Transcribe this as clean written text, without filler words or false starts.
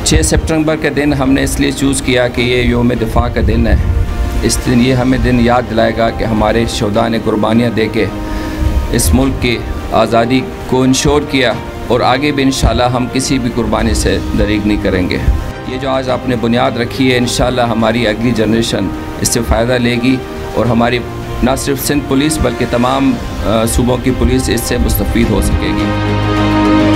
6 सितंबर के दिन हमने इसलिए चूज़ किया कि ये योम दिफा का दिन है। इस दिन ये हमें दिन याद दिलाएगा कि हमारे शोधा ने कुर्बानियाँ दे के इस मुल्क की आज़ादी को इंश्योर किया और आगे भी इंशाल्लाह हम किसी भी कुर्बानी से दरीग नहीं करेंगे। ये जो आज आपने बुनियाद रखी है, इंशाल्लाह हमारी अगली जनरेशन इससे फ़ायदा लेगी और हमारी न सिर्फ सिंध पुलिस बल्कि तमाम सूबों की पुलिस इससे मुस्तफ़ीद हो सकेगी।